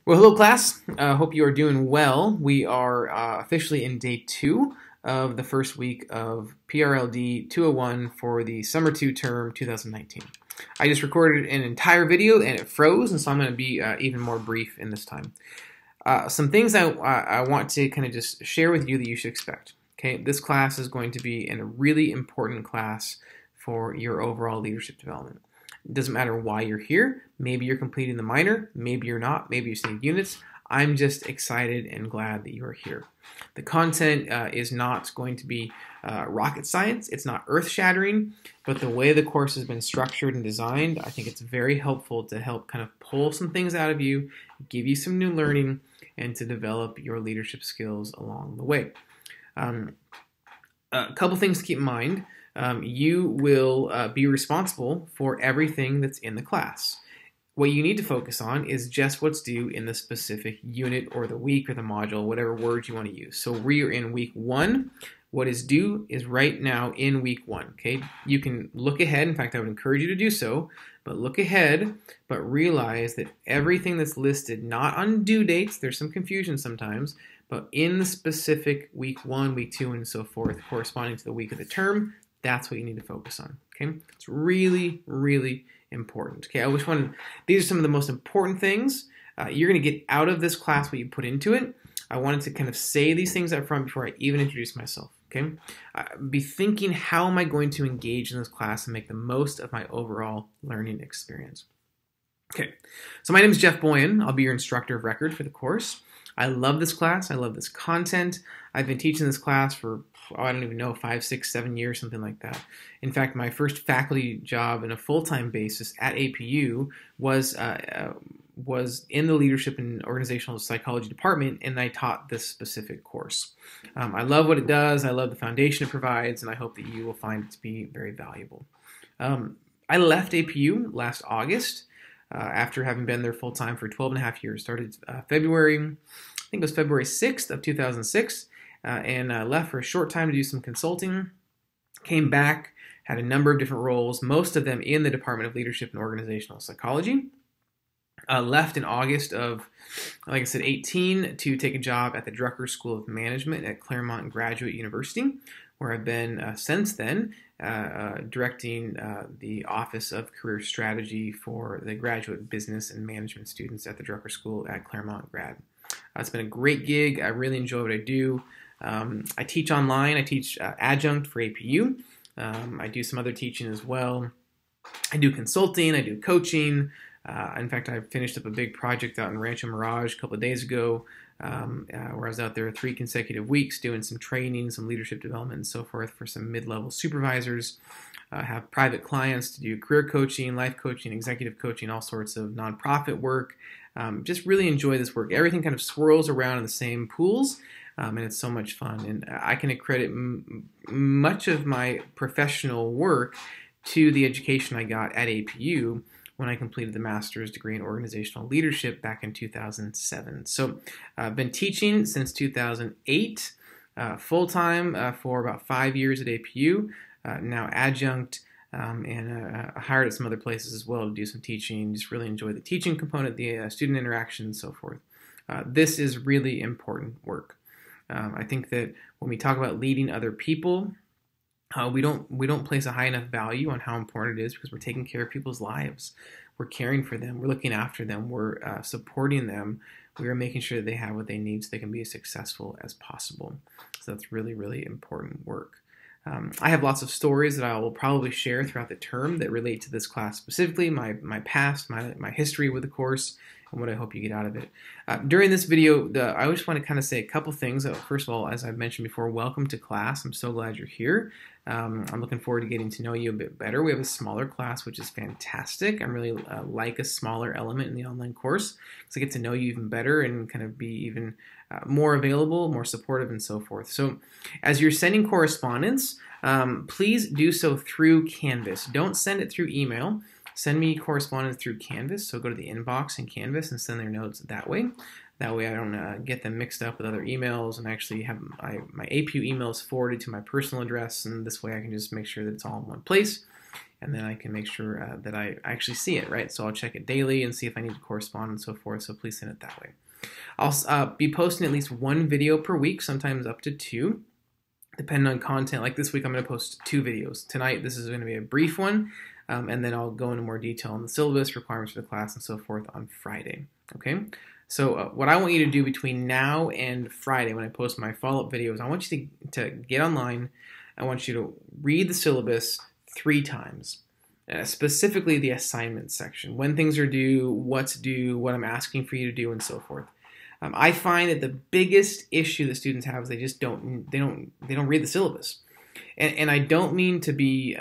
Well, hello class. Hope you are doing well. We are officially in day 2 of the first week of PRLD 201 for the Summer 2 term 2019. I just recorded an entire video and it froze, and so I'm going to be even more brief in this time. Some things I want to kind of just share with you that you should expect. Okay, this class is going to be a really important class for your overall leadership development. It doesn't matter why you're here. Maybe you're completing the minor, maybe you're not, maybe you're studying units. I'm just excited and glad that you are here. The content is not going to be rocket science. It's not earth-shattering, but the way the course has been structured and designed, I think it's very helpful to help kind of pull some things out of you, give you some new learning, and to develop your leadership skills along the way. A couple things to keep in mind. You will be responsible for everything that's in the class. What you need to focus on is just what's due in the specific unit or the week or the module, whatever words you want to use. So we are in week 1. What is due is right now in week 1. Okay, you can look ahead. In fact, I would encourage you to do so, but look ahead, but realize that everything that's listed, not on due dates, there's some confusion sometimes, but in the specific week 1, week 2, and so forth, corresponding to the week of the term, that's what you need to focus on. Okay, it's really, really important. Okay, these are some of the most important things you're going to get out of this class, what you put into it. I wanted to kind of say these things up front before I even introduce myself. Okay, be thinking, how am I going to engage in this class and make the most of my overall learning experience? Okay, so my name is Jeff Boyan. I'll be your instructor of record for the course. I love this class. I love this content. I've been teaching this class for, I don't even know, 5, 6, 7 years, something like that. In fact, my first faculty job in a full-time basis at APU was in the leadership and organizational psychology department, and I taught this specific course. I love what it does. I love the foundation it provides, and I hope that you will find it to be very valuable. I left APU last August. After having been there full-time for 12 and a half years. Started February, I think it was February 6th of 2006, and left for a short time to do some consulting. Came back, had a number of different roles, most of them in the Department of Leadership and Organizational Psychology. Left in August of, like I said, 18 to take a job at the Drucker School of Management at Claremont Graduate University, where I've been since then directing the Office of Career Strategy for the graduate business and management students at the Drucker School at Claremont Grad. It's been a great gig. I really enjoy what I do. I teach online. I teach adjunct for APU. I do some other teaching as well. I do consulting. I do coaching. In fact, I finished up a big project out in Rancho Mirage a couple of days ago, where I was out there 3 consecutive weeks doing some training, some leadership development, and so forth for some mid-level supervisors. Have private clients to do career coaching, life coaching, executive coaching, all sorts of nonprofit work. Just really enjoy this work. Everything kind of swirls around in the same pools, and it's so much fun. And I can accredit much of my professional work to the education I got at APU when I completed the master's degree in organizational leadership back in 2007. So I've been teaching since 2008, full-time for about 5 years at APU, now adjunct, and hired at some other places as well to do some teaching. Just really enjoy the teaching component, the student interaction, and so forth. This is really important work. I think that when we talk about leading other people, we don't place a high enough value on how important it is, because we're taking care of people's lives. We're caring for them. We're looking after them. We're supporting them. We are making sure that they have what they need so they can be as successful as possible. So that's really, really important work. I have lots of stories that I will probably share throughout the term that relate to this class specifically, my past, my history with the course, and what I hope you get out of it. During this video, I just want to kind of say a couple things. First of all, as I've mentioned before, welcome to class. I'm so glad you're here. I'm looking forward to getting to know you a bit better. We have a smaller class, which is fantastic. I really like a smaller element in the online course, because I get to know you even better and kind of be even more available, more supportive, and so forth. So as you're sending correspondence, please do so through Canvas. Don't send it through email. Send me correspondence through Canvas. So go to the inbox in Canvas and send their notes that way. That way I don't get them mixed up with other emails, and actually have my APU emails forwarded to my personal address, and this way I can just make sure that it's all in one place. and then I can make sure that I actually see it, right? So I'll check it daily and see if I need to correspond and so forth. So please send it that way. I'll be posting at least one video per week, sometimes up to two, depending on content. Like this week, I'm going to post 2 videos. Tonight, this is going to be a brief one, and then I'll go into more detail on the syllabus, requirements for the class, and so forth on Friday. Okay? So what I want you to do between now and Friday when I post my follow-up videos, I want you to get online. I want you to read the syllabus 3 times. Specifically the assignment section, when things are due, what's due, what I'm asking for you to do, and so forth. I find that the biggest issue that students have is they just don't read the syllabus, and I don't mean to be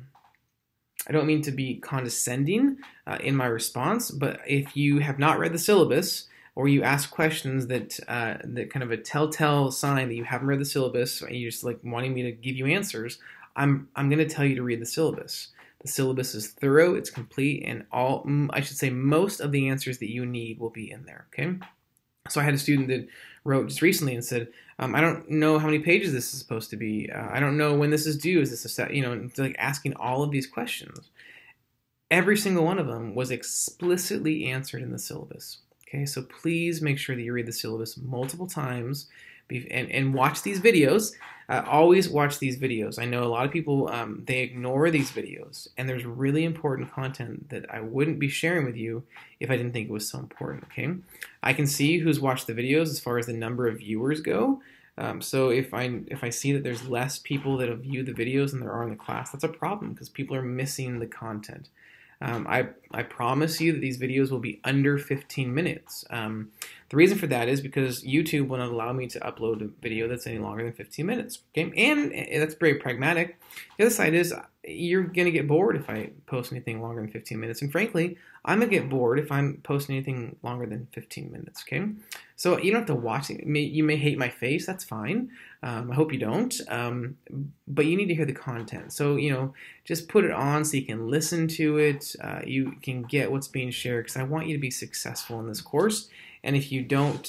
condescending in my response, but if you have not read the syllabus or you ask questions that kind of a telltale sign that you haven't read the syllabus and you're just like wanting me to give you answers, I'm going to tell you to read the syllabus. The syllabus is thorough, it's complete, and most of the answers that you need will be in there, okay? So I had a student that wrote just recently and said, I don't know how many pages this is supposed to be. I don't know when this is due. Is this a set? It's like asking all of these questions. Every single one of them was explicitly answered in the syllabus, okay? So please make sure that you read the syllabus multiple times and watch these videos. Always watch these videos. I know a lot of people, they ignore these videos, and there's really important content that I wouldn't be sharing with you if I didn't think it was so important, okay? I can see who's watched the videos as far as the number of viewers go. So if I see that there's less people that have viewed the videos than there are in the class, that's a problem because people are missing the content. I promise you that these videos will be under 15 minutes. The reason for that is because YouTube will not allow me to upload a video that's any longer than 15 minutes. Okay, and that's very pragmatic. The other side is you're going to get bored if I post anything longer than 15 minutes. And frankly, I'm going to get bored if I'm posting anything longer than 15 minutes, okay? So you don't have to watch it. You may hate my face. That's fine. I hope you don't. But you need to hear the content. So, just put it on so you can listen to it. You can get what's being shared because I want you to be successful in this course. And if you don't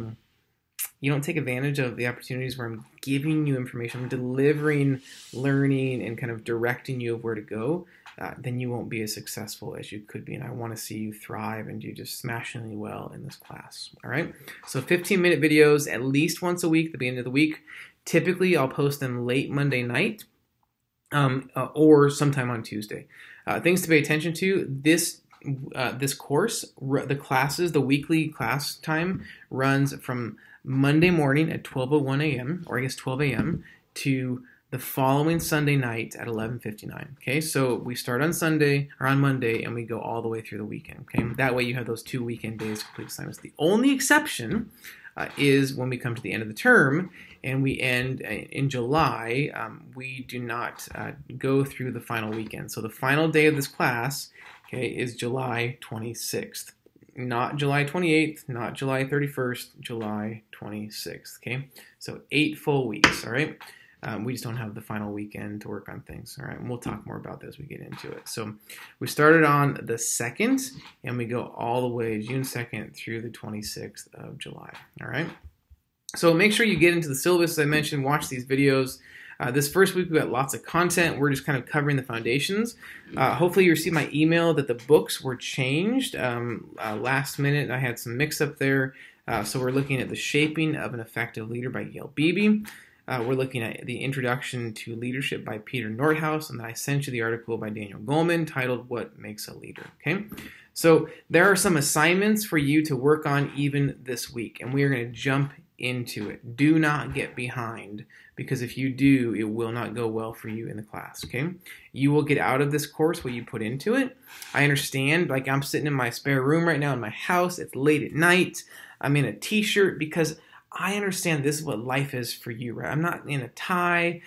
take advantage of the opportunities where I'm giving you information, I'm delivering learning and kind of directing you of where to go, then you won't be as successful as you could be. And I want to see you thrive and do just smashingly well in this class. All right. So 15-minute videos at least once a week at the beginning of the week. Typically, I'll post them late Monday night or sometime on Tuesday. Things to pay attention to. This course, the weekly class time runs from Monday morning at 12:01 a.m. or I guess 12 a.m. to the following Sunday night at 11:59. Okay, so we start on Monday and we go all the way through the weekend. Okay, that way you have those 2 weekend days complete assignments. The only exception is when we come to the end of the term and we end in July. We do not go through the final weekend. So the final day of this class, okay, is July 26th. Not July 28th, not July 31st, July 26th, okay? So 8 full weeks, all right? We just don't have the final weekend to work on things, all right? And we'll talk more about that as we get into it. So we started on the 2nd, and we go all the way June 2nd through the 26th of July, all right? So make sure you get into the syllabus, as I mentioned, watch these videos. This first week, we've got lots of content. We're just kind of covering the foundations. Hopefully, you received my email that the books were changed last minute. I had some mix-up there. So we're looking at The Shaping of an Effective Leader by Gail Beebe. We're looking at The Introduction to Leadership by Peter Nordhaus. And then I sent you the article by Daniel Goleman titled What Makes a Leader. Okay, so there are some assignments for you to work on even this week. And we are going to jump into it. Do not get behind, because if you do, it will not go well for you in the class, okay? You will get out of this course what you put into it. I understand, like I'm sitting in my spare room right now in my house. It's late at night. I'm in a t-shirt because I understand this is what life is for you, right? I'm not in a tie.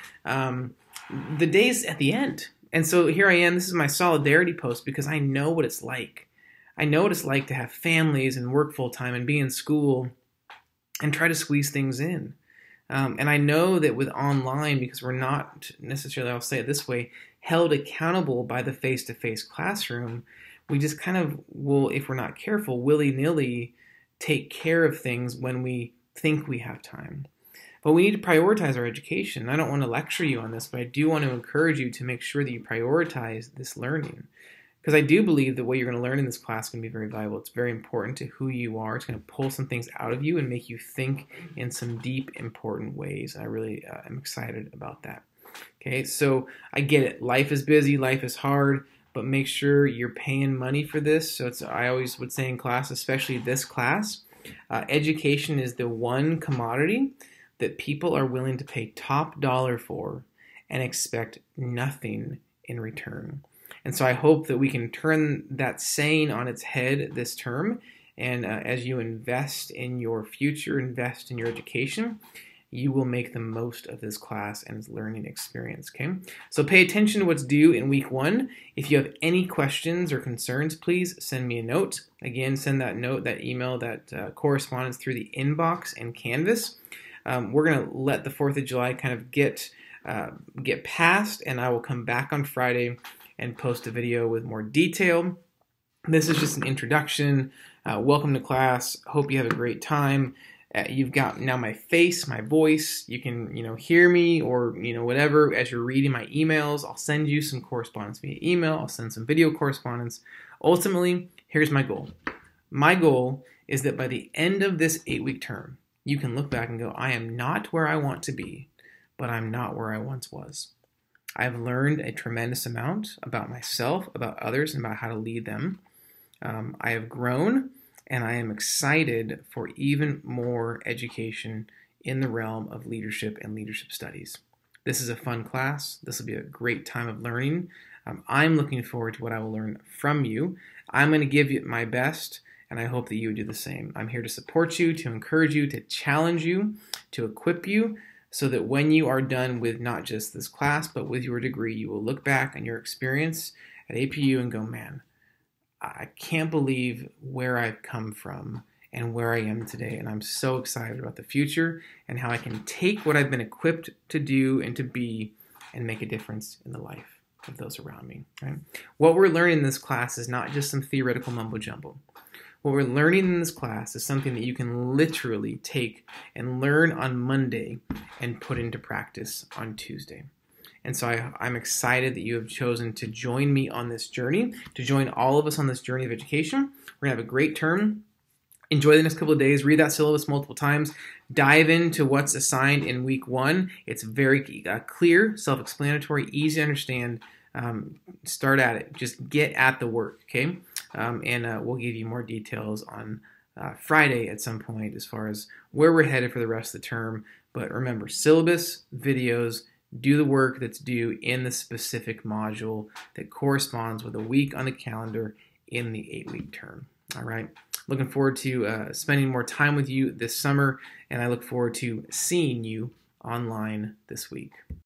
The day's at the end. And so here I am. This is my solidarity post because I know what it's like. I know what it's like to have families and work full time and be in school and try to squeeze things in. And I know that with online, because we're not necessarily, I'll say it this way, held accountable by the face-to-face classroom, we just kind of will, if we're not careful, willy-nilly take care of things when we think we have time. But we need to prioritize our education. I don't want to lecture you on this, but I do want to encourage you to make sure that you prioritize this learning. Because I do believe that what you're going to learn in this class is going to be very valuable. It's very important to who you are. It's going to pull some things out of you and make you think in some deep, important ways. I really am excited about that. Okay, so I get it. Life is busy, life is hard, but make sure you're paying money for this. So I always would say in class, especially this class, education is the one commodity that people are willing to pay top dollar for and expect nothing in return. And so I hope that we can turn that saying on its head this term. And as you invest in your future, invest in your education, you will make the most of this class and its learning experience, okay? So pay attention to what's due in week 1. If you have any questions or concerns, please send me a note. Again, send that note, that email, that correspondence through the inbox and Canvas. We're going to let the 4th of July kind of get past, and I will come back on Friday and post a video with more detail. This is just an introduction. Welcome to class. Hope you have a great time. You've got now my face, my voice. You can, hear me or, whatever as you're reading my emails. I'll send you some correspondence via email. I'll send some video correspondence. Ultimately, here's my goal. My goal is that by the end of this 8-week term, you can look back and go, I am not where I want to be, but I'm not where I once was. I've learned a tremendous amount about myself, about others, and about how to lead them. I have grown, and I am excited for even more education in the realm of leadership and leadership studies. This is a fun class. This will be a great time of learning. I'm looking forward to what I will learn from you. I'm going to give you my best, and I hope that you would do the same. I'm here to support you, to encourage you, to challenge you, to equip you, so that when you are done with not just this class, but with your degree, you will look back on your experience at APU and go, man, I can't believe where I've come from and where I am today. And I'm so excited about the future and how I can take what I've been equipped to do and to be and make a difference in the life of those around me. Right? What we're learning in this class is not just some theoretical mumbo jumbo. What we're learning in this class is something that you can literally take and learn on Monday and put into practice on Tuesday. And so I'm excited that you have chosen to join me on this journey, to join all of us on this journey of education. We're going to have a great term. Enjoy the next couple of days. Read that syllabus multiple times. Dive into what's assigned in week 1. It's very clear, self-explanatory, easy to understand. Start at it. Just get at the work, okay? And we'll give you more details on Friday at some point as far as where we're headed for the rest of the term. But remember, syllabus, videos, do the work that's due in the specific module that corresponds with a week on the calendar in the 8-week term. All right. Looking forward to spending more time with you this summer, and I look forward to seeing you online this week.